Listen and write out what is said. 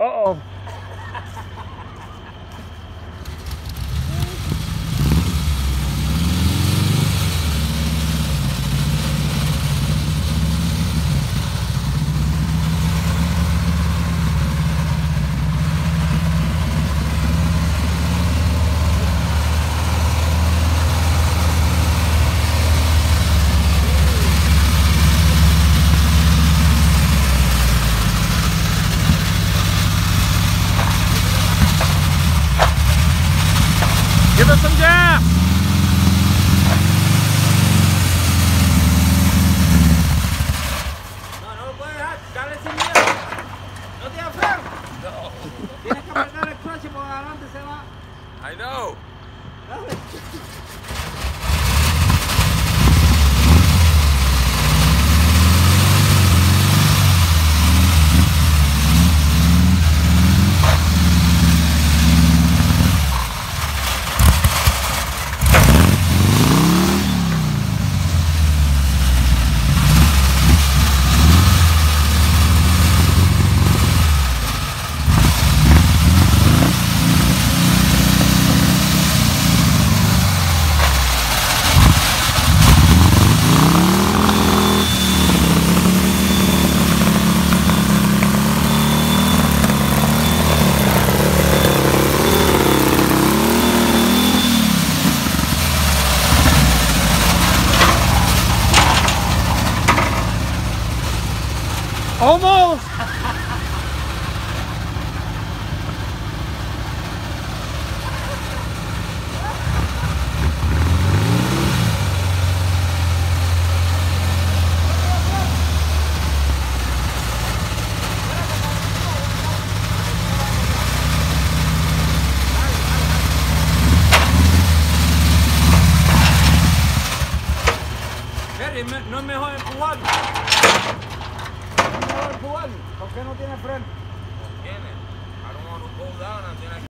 Uh-oh. Give us some gas! No lo puedes dejar, dale sin miedo. No tienes freno. No. Tienes que apretar el clutch porque adelante se va. I know. Dale. Almost! Jerry, no es mejor empujar. ¿Por qué no tiene freno? I don't want to go down and then I